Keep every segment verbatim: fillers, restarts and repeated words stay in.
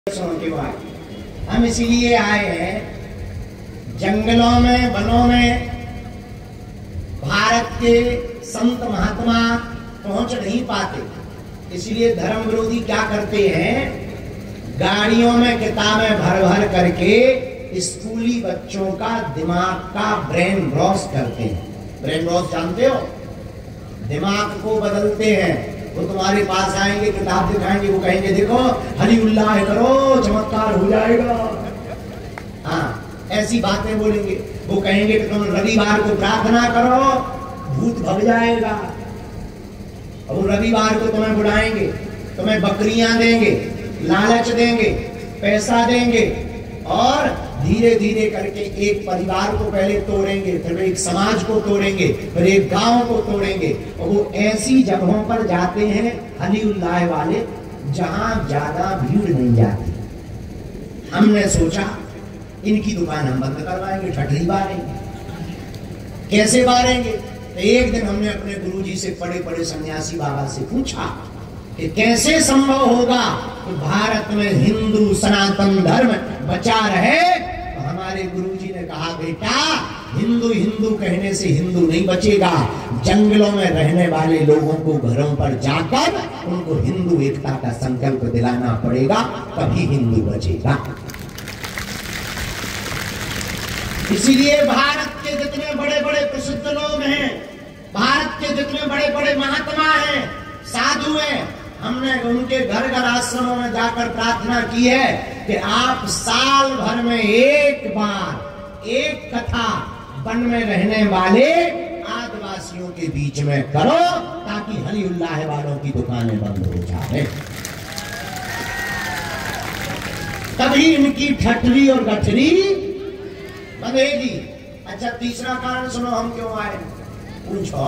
क्यों आए? हम इसीलिए आए हैं, जंगलों में वनों में भारत के संत महात्मा पहुंच नहीं पाते, इसलिए धर्म विरोधी क्या करते हैं, गाड़ियों में किताबें भर भर करके स्कूली बच्चों का दिमाग का ब्रेन वॉश करते हैं। ब्रेन वॉश जानते हो? दिमाग को बदलते हैं। वो तुम्हारे पास आएंगे, किताब दिखाएंगे, वो कहेंगे देखो हरी उल्लाह करो चमत्कार हो जाएगा। हाँ, ऐसी बातें बोलेंगे। वो कहेंगे कि तुम रविवार को प्रार्थना करो भूत भग जाएगा। और वो रविवार को तुम्हें बुलाएंगे, तुम्हें बकरियां देंगे, लालच देंगे, पैसा देंगे और धीरे धीरे करके एक परिवार को पहले तोड़ेंगे, फिर एक समाज को तोड़ेंगे, फिर एक गांव को तोड़ेंगे। और वो ऐसी जगहों पर जाते हैं हली उल्लाह वाले जहां ज्यादा भीड़ नहीं जाती। हमने सोचा इनकी दुकान हम बंद करवाएंगे, ठठरी बारेंगे। कैसे बारेंगे? तो एक दिन हमने अपने गुरुजी से पड़े पड़े सन्यासी बाबा से पूछा कि कैसे संभव होगा कि भारत में हिंदू सनातन धर्म बचा रहे। तो हमारे गुरुजी ने कहा बेटा, हिंदू हिंदू कहने से हिंदू नहीं बचेगा, जंगलों में रहने वाले लोगों को घरों पर जाकर उनको हिंदू एकता का संकल्प दिलाना पड़ेगा, तभी हिंदू बचेगा। इसीलिए भारत के जितने बड़े बड़े प्रसिद्ध लोग हैं, भारत के जितने बड़े बड़े महात्मा हैं, साधु हैं, हमने उनके घर घर आश्रमों में जाकर प्रार्थना की है कि आप साल भर में एक बार एक कथा वन में रहने वाले आदिवासियों के बीच में करो, ताकि हली उल्लाह वालों की दुकानें बंद हो जाए, तभी इनकी ठठरी और गठरी बनेगी। अच्छा, तीसरा कारण सुनो, हम क्यों आए? पूछो।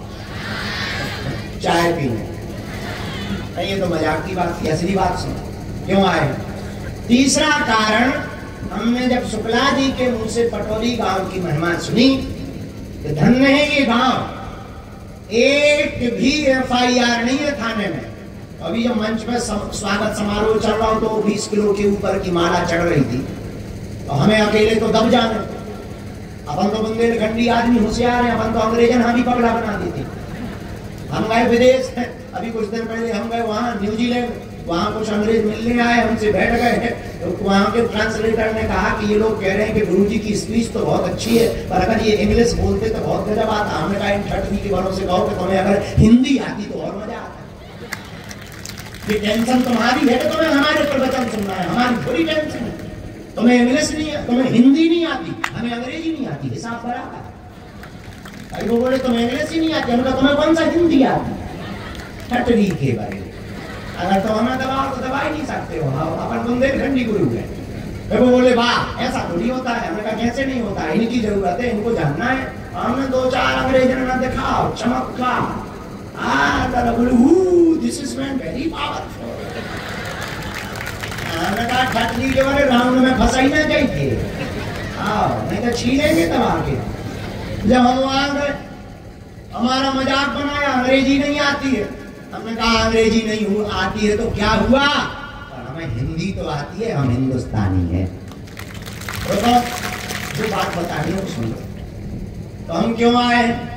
चाय पीने? नहीं, ये तो मजाक की बात थी, असली बात सुनो क्यों आए। तीसरा कारण, हमने जब शुक्ला जी के मुंह से पटोरी गांव की महिमा सुनी कि धन्य है ये गांव, एक भी एफ आई आर नहीं है थाने में। अभी जब मंच में स्वागत समारोह चल रहा हो तो बीस किलो के ऊपर की माला चढ़ रही थी, तो हमें अकेले तो दब जाने। अपन तो बुंदेलखंडी आदमी होशियार है, अपन तो अंग्रेजन हम भी पगला बना देते। हम गए विदेश, अभी कुछ दिन पहले हम गए वहाँ न्यूजीलैंड, वहाँ कुछ अंग्रेज मिलने आए, हमसे बैठ गए, तो वहाँ के ट्रांसलेटर ने कहा कि ये लोग कह रहे हैं कि गुरुजी की स्पीच तो बहुत अच्छी है, पर अगर ये इंग्लिश बोलते तो बहुत गजब आता। हमने कहा इन ठठरी के वालों से कहो कि तुम्हें अगर हिंदी आती तो और मजा आता। ये टेंशन तुम्हारी है कि तुम्हें हमारे प्रवचन सुनना है, हमारी थोड़ी टेंशन है। तुम्हें इंग्लिश नहीं, तुम्हें हिंदी नहीं आती, हमें अंग्रेजी नहीं आती, हिसाब बराबर। भाई वो बोले तुम्हें इंग्लिश ही नहीं आती, हमने कहा तुम्हें कौन सा हिंदी आती? ठठरी के बारे में अगर तो हमें दबाओ तो दबा ही नहीं सकते हो, अपन बुंदेलखंडी गुरु है। फिर वो बोले वाह ऐसा थोड़ी होता है। हमने कहा कैसे नहीं होता, इनकी जरूरत है, इनको जानना है। हमने दो चार अंग्रेजों ने दिखाओ चमत्कार, दिस इज वेरी पावरफुल। हमने कहा ठठरी के वाले राउंड में फंसा ही ना चाहिए, आओ नहीं तो छीलेंगे तब आके। जब हम वहां गए, हमारा मजाक बनाया, अंग्रेजी नहीं आती है। हमने कहा अंग्रेजी नहीं हुआ आती है तो क्या हुआ, पर हमें हिंदी तो आती है, हम हिंदुस्तानी हैं। तो जो बात बतानी है सुन लो। तो हम क्यों आए?